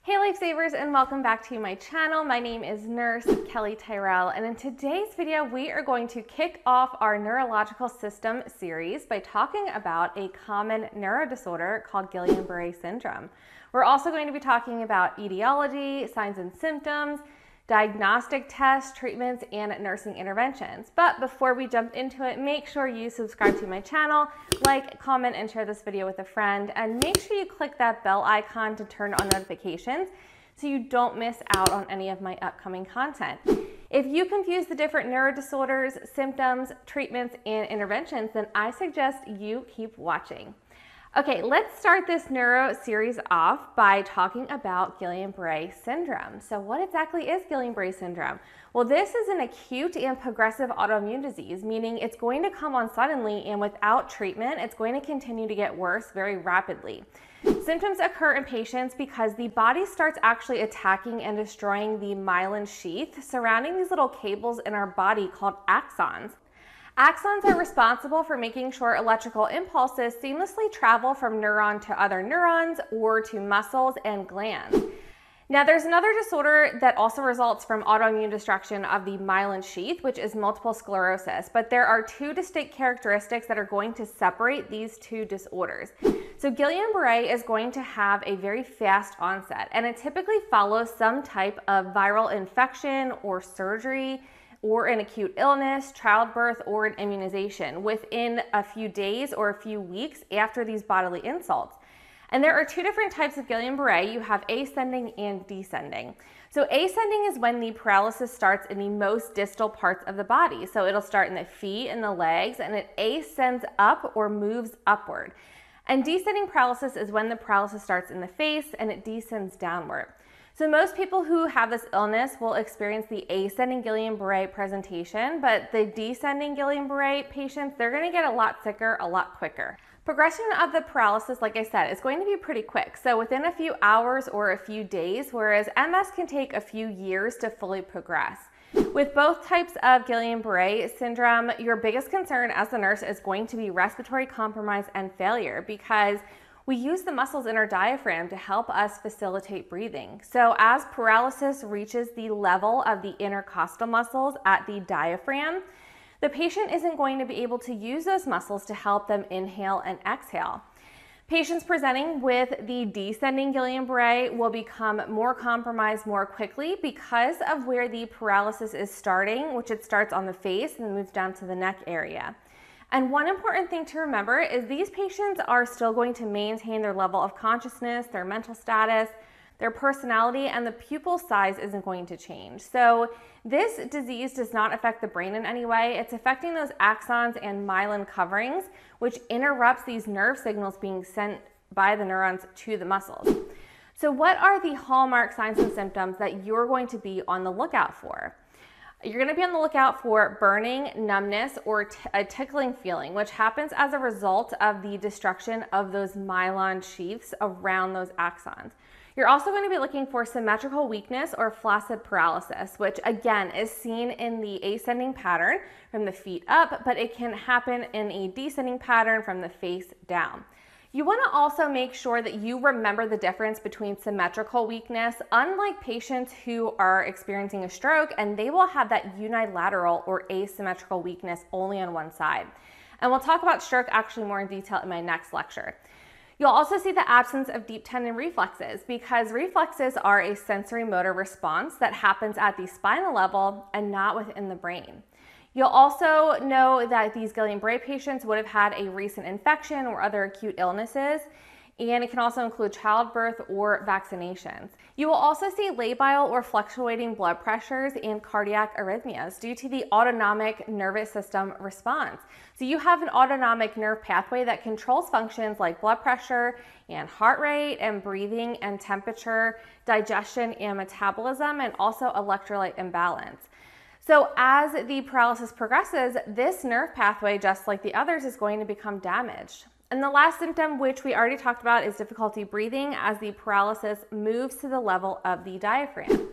Hey Lifesavers, and welcome back to my channel. My name is Nurse Kelly Tyrell, and in today's video we are going to kick off our neurological system series by talking about a common neurodisorder called Guillain-Barré syndrome. We're also going to be talking about etiology, signs and symptoms, diagnostic tests, treatments, and nursing interventions. But before we jump into it, make sure you subscribe to my channel, like, comment, and share this video with a friend, and make sure you click that bell icon to turn on notifications so you don't miss out on any of my upcoming content. If you confuse the different neurodisorders, symptoms, treatments, and interventions, then I suggest you keep watching. Okay, let's start this neuro series off by talking about Guillain-Barré syndrome. So what exactly is Guillain-Barré syndrome? Well, this is an acute and progressive autoimmune disease, meaning it's going to come on suddenly, and without treatment, it's going to continue to get worse very rapidly. Symptoms occur in patients because the body starts actually attacking and destroying the myelin sheath surrounding these little cables in our body called axons. Axons are responsible for making sure electrical impulses seamlessly travel from neuron to other neurons or to muscles and glands. Now, there's another disorder that also results from autoimmune destruction of the myelin sheath, which is multiple sclerosis. But there are two distinct characteristics that are going to separate these two disorders. So Guillain-Barré is going to have a very fast onset, and it typically follows some type of viral infection or surgery, or an acute illness, childbirth, or an immunization within a few days or a few weeks after these bodily insults. And there are two different types of Guillain-Barré. You have ascending and descending. So ascending is when the paralysis starts in the most distal parts of the body. So it'll start in the feet and the legs, and it ascends up or moves upward. And descending paralysis is when the paralysis starts in the face and it descends downward. So most people who have this illness will experience the ascending Guillain-Barré presentation, but the descending Guillain-Barré patients, they're going to get a lot sicker a lot quicker. Progression of the paralysis, like I said, is going to be pretty quick. So within a few hours or a few days, whereas MS can take a few years to fully progress. With both types of Guillain-Barré syndrome, your biggest concern as a nurse is going to be respiratory compromise and failure, because we use the muscles in our diaphragm to help us facilitate breathing. So as paralysis reaches the level of the intercostal muscles at the diaphragm, the patient isn't going to be able to use those muscles to help them inhale and exhale. Patients presenting with the descending Guillain-Barré will become more compromised more quickly because of where the paralysis is starting, which it starts on the face and moves down to the neck area. And one important thing to remember is these patients are still going to maintain their level of consciousness, their mental status, their personality, and the pupil size isn't going to change. So this disease does not affect the brain in any way. It's affecting those axons and myelin coverings, which interrupts these nerve signals being sent by the neurons to the muscles. So what are the hallmark signs and symptoms that you're going to be on the lookout for? You're going to be on the lookout for burning, numbness, or a tickling feeling, which happens as a result of the destruction of those myelin sheaths around those axons. You're also going to be looking for symmetrical weakness or flaccid paralysis, which again is seen in the ascending pattern from the feet up, but it can happen in a descending pattern from the face down. You want to also make sure that you remember the difference between symmetrical weakness, unlike patients who are experiencing a stroke, and they will have that unilateral or asymmetrical weakness only on one side. And we'll talk about stroke actually more in detail in my next lecture. You'll also see the absence of deep tendon reflexes, because reflexes are a sensory motor response that happens at the spinal level and not within the brain. You'll also know that these Guillain-Barré patients would have had a recent infection or other acute illnesses, and it can also include childbirth or vaccinations. You will also see labile or fluctuating blood pressures and cardiac arrhythmias due to the autonomic nervous system response. So you have an autonomic nerve pathway that controls functions like blood pressure and heart rate and breathing and temperature, digestion and metabolism, and also electrolyte imbalance. So as the paralysis progresses, this nerve pathway, just like the others, is going to become damaged. And the last symptom, which we already talked about, is difficulty breathing as the paralysis moves to the level of the diaphragm.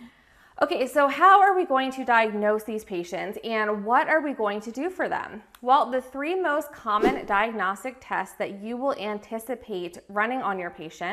Okay, so how are we going to diagnose these patients, and what are we going to do for them? Well, the three most common diagnostic tests that you will anticipate running on your patient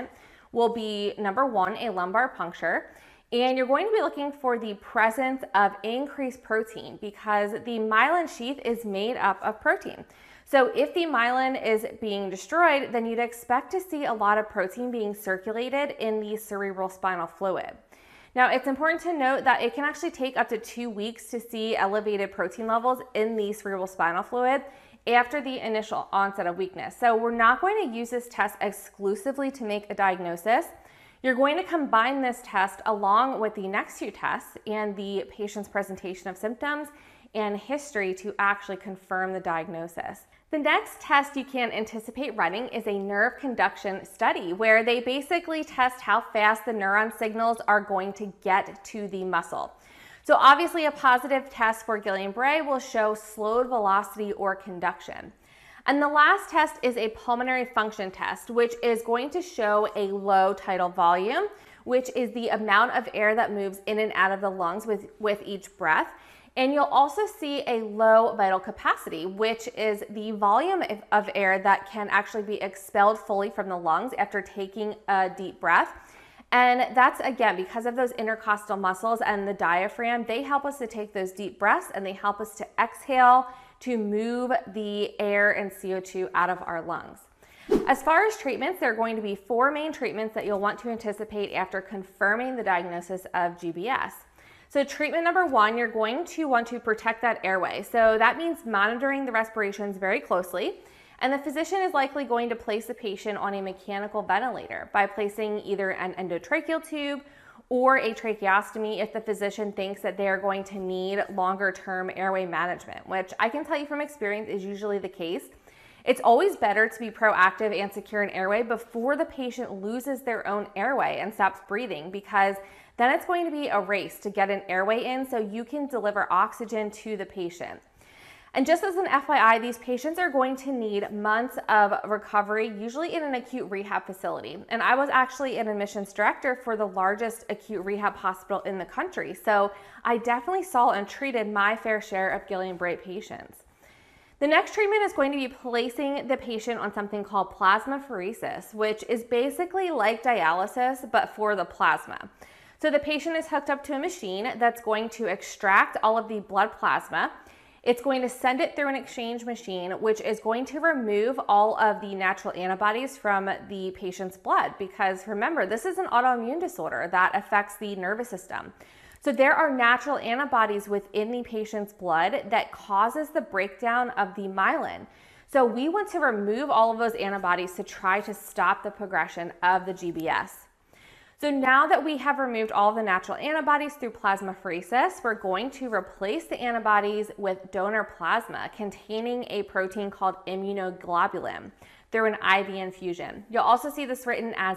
will be number one, a lumbar puncture. And you're going to be looking for the presence of increased protein because the myelin sheath is made up of protein. So if the myelin is being destroyed, then you'd expect to see a lot of protein being circulated in the cerebral spinal fluid. Now, it's important to note that it can actually take up to 2 weeks to see elevated protein levels in the cerebral spinal fluid after the initial onset of weakness. So we're not going to use this test exclusively to make a diagnosis. You're going to combine this test along with the next few tests and the patient's presentation of symptoms and history to actually confirm the diagnosis. The next test you can anticipate running is a nerve conduction study where they basically test how fast the neuron signals are going to get to the muscle. So obviously a positive test for Guillain-Barré will show slowed velocity or conduction. And the last test is a pulmonary function test, which is going to show a low tidal volume, which is the amount of air that moves in and out of the lungs with each breath. And you'll also see a low vital capacity, which is the volume of air that can actually be expelled fully from the lungs after taking a deep breath. And that's, again, because of those intercostal muscles and the diaphragm. They help us to take those deep breaths and they help us to exhale to move the air and CO2 out of our lungs. As far as treatments, there are going to be 4 main treatments that you'll want to anticipate after confirming the diagnosis of GBS. So treatment number 1, you're going to want to protect that airway. So that means monitoring the respirations very closely. And the physician is likely going to place the patient on a mechanical ventilator by placing either an endotracheal tube or a tracheostomy if the physician thinks that they are going to need longer-term airway management, which I can tell you from experience is usually the case. It's always better to be proactive and secure an airway before the patient loses their own airway and stops breathing, because then it's going to be a race to get an airway in so you can deliver oxygen to the patient. And just as an FYI, these patients are going to need months of recovery, usually in an acute rehab facility. And I was actually an admissions director for the largest acute rehab hospital in the country. So I definitely saw and treated my fair share of Guillain-Barré patients. The next treatment is going to be placing the patient on something called plasmapheresis, which is basically like dialysis, but for the plasma. So the patient is hooked up to a machine that's going to extract all of the blood plasma. It's going to send it through an exchange machine, which is going to remove all of the natural antibodies from the patient's blood, because remember, this is an autoimmune disorder that affects the nervous system. So there are natural antibodies within the patient's blood that causes the breakdown of the myelin. So we want to remove all of those antibodies to try to stop the progression of the GBS. So now that we have removed all of the natural antibodies through plasmapheresis, we're going to replace the antibodies with donor plasma containing a protein called immunoglobulin through an IV infusion. You'll also see this written as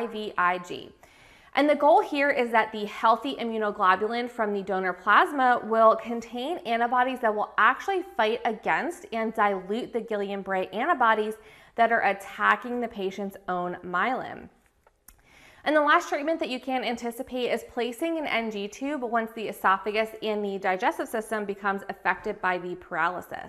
IVIG. And the goal here is that the healthy immunoglobulin from the donor plasma will contain antibodies that will actually fight against and dilute the Guillain-Barré antibodies that are attacking the patient's own myelin. And the last treatment that you can anticipate is placing an NG tube once the esophagus and the digestive system becomes affected by the paralysis.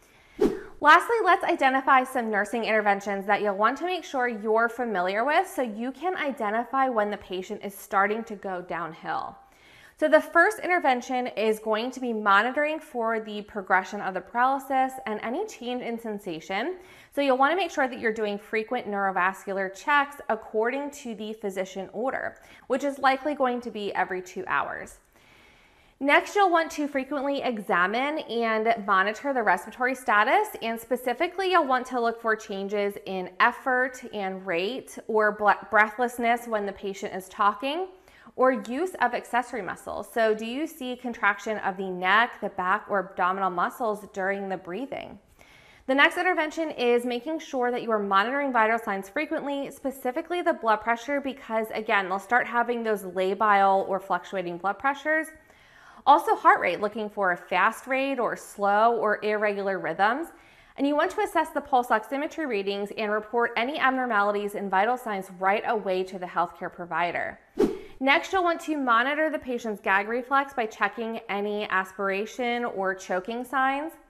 Lastly, let's identify some nursing interventions that you'll want to make sure you're familiar with so you can identify when the patient is starting to go downhill. So the first intervention is going to be monitoring for the progression of the paralysis and any change in sensation. So you'll want to make sure that you're doing frequent neurovascular checks according to the physician order, which is likely going to be every 2 hours. Next, you'll want to frequently examine and monitor the respiratory status, and specifically you'll want to look for changes in effort and rate or breathlessness when the patient is talking, or use of accessory muscles. So do you see contraction of the neck, the back, or abdominal muscles during the breathing? The next intervention is making sure that you are monitoring vital signs frequently, specifically the blood pressure, because again, they'll start having those labile or fluctuating blood pressures. Also heart rate, looking for a fast rate or slow or irregular rhythms. And you want to assess the pulse oximetry readings and report any abnormalities and vital signs right away to the healthcare provider. Next, you'll want to monitor the patient's gag reflex by checking any aspiration or choking signs.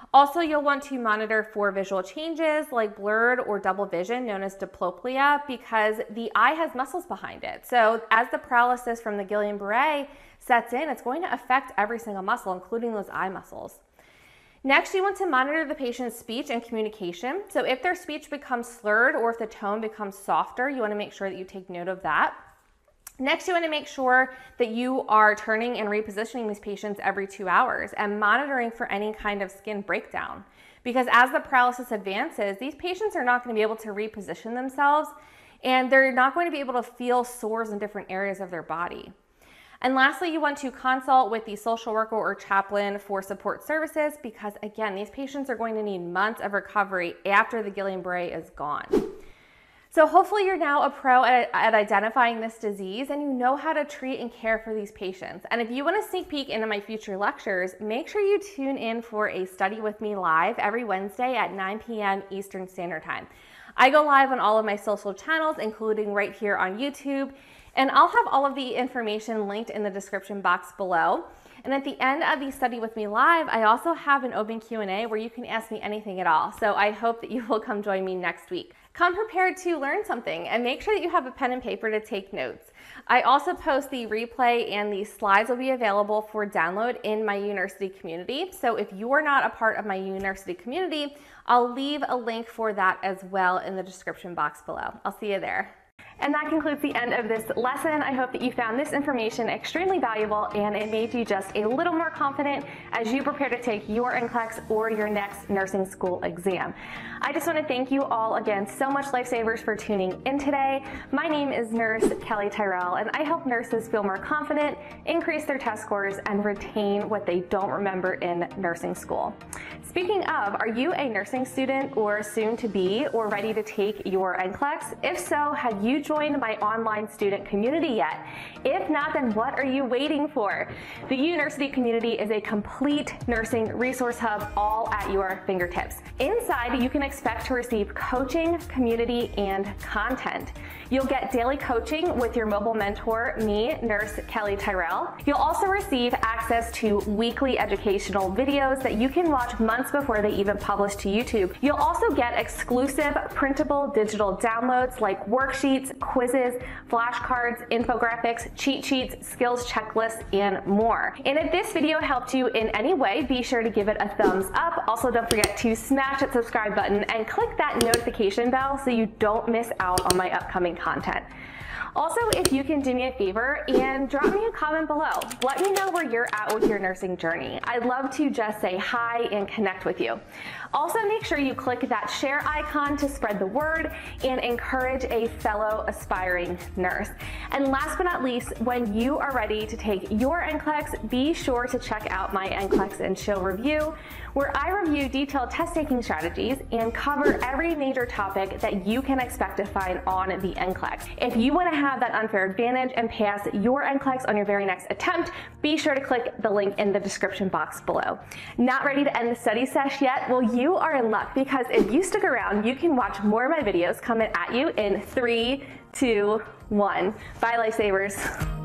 Also, you'll want to monitor for visual changes like blurred or double vision, known as diplopia, because the eye has muscles behind it. So as the paralysis from the Guillain-Barré sets in, it's going to affect every single muscle, including those eye muscles. Next, you want to monitor the patient's speech and communication. So if their speech becomes slurred or if the tone becomes softer, you want to make sure that you take note of that. Next, you want to make sure that you are turning and repositioning these patients every 2 hours and monitoring for any kind of skin breakdown. Because as the paralysis advances, these patients are not going to be able to reposition themselves, and they're not going to be able to feel sores in different areas of their body. And lastly, you want to consult with the social worker or chaplain for support services, because again, these patients are going to need months of recovery after the Guillain-Barré is gone. So hopefully you're now a pro at identifying this disease and you know how to treat and care for these patients. And if you want a sneak peek into my future lectures, make sure you tune in for a Study With Me live every Wednesday at 9 p.m. Eastern Standard Time. I go live on all of my social channels, including right here on YouTube, and I'll have all of the information linked in the description box below. And at the end of the Study With Me live, I also have an open Q&A where you can ask me anything at all. So I hope that you will come join me next week. Come prepared to learn something and make sure that you have a pen and paper to take notes. I also post the replay and the slides will be available for download in my University community. So if you're not a part of my University community, I'll leave a link for that as well in the description box below. I'll see you there. And that concludes the end of this lesson. I hope that you found this information extremely valuable and it made you just a little more confident as you prepare to take your NCLEX or your next nursing school exam. I just want to thank you all again so much, Lifesavers, for tuning in today. My name is Nurse Kelly Tyrell, and I help nurses feel more confident, increase their test scores, and retain what they don't remember in nursing school. Speaking of, are you a nursing student or soon to be or ready to take your NCLEX? If so, have you joined my online student community yet? If not, then what are you waiting for? The University community is a complete nursing resource hub all at your fingertips. Inside, you can expect to receive coaching, community, and content. You'll get daily coaching with your mobile mentor, me, Nurse Kelly Tyrell. You'll also receive access to weekly educational videos that you can watch months before they even publish to YouTube. You'll also get exclusive printable digital downloads like worksheets, quizzes, flashcards, infographics, cheat sheets, skills checklists, and more. And if this video helped you in any way, be sure to give it a thumbs up. Also, don't forget to smash that subscribe button and click that notification bell so you don't miss out on my upcoming content. Also, if you can do me a favor and drop me a comment below, let me know where you're at with your nursing journey. I'd love to just say hi and connect with you. Also, make sure you click that share icon to spread the word and encourage a fellow aspiring nurse. And last but not least, when you are ready to take your NCLEX, be sure to check out my NCLEX and Chill review, where I review detailed test-taking strategies and cover every major topic that you can expect to find on the NCLEX. If you want to have that unfair advantage and pass your NCLEX on your very next attempt, be sure to click the link in the description box below. Not ready to end the study sesh yet? Well, you are in luck, because if you stick around, you can watch more of my videos coming at you in 3, 2, 1. Bye, Lifesavers.